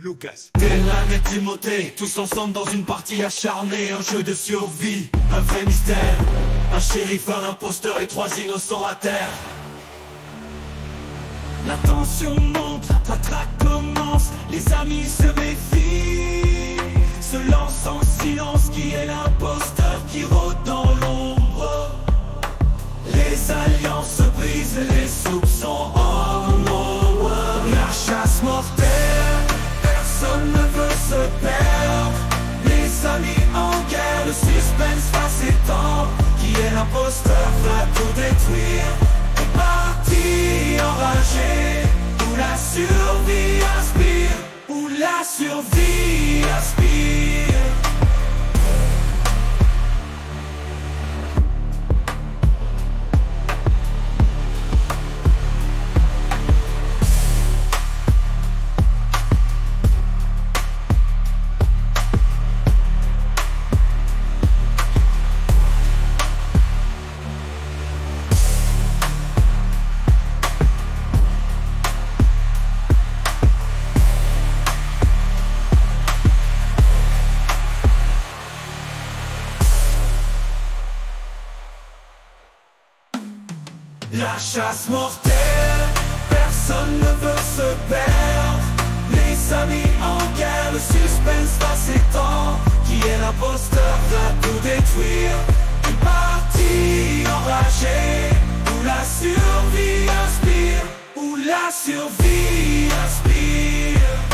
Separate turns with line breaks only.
Lucas. Dylan et Timothée, tous ensemble dans une partie acharnée, un jeu de survie, un vrai mystère. Un shérif, un imposteur et trois innocents à terre. La tension monte, la traque commence, les amis se méfient, se lancent en silence. Qui est l'imposteur qui rôde dans l'ombre? Les alliances se brisent, les soupçons en nombre. La chasse mortelle, personne ne veut se perdre. Les amis en guerre, le suspense va s'étendre. Qui est l'imposteur va tout détruire. Est parti enragé, où la survie aspire, où la survie aspire. La chasse mortelle, personne ne veut se perdre. Les amis en guerre, le suspense va s'étendre. Qui est l'imposteur va tout détruire. Une partie enragée, où la survie aspire, où la survie aspire.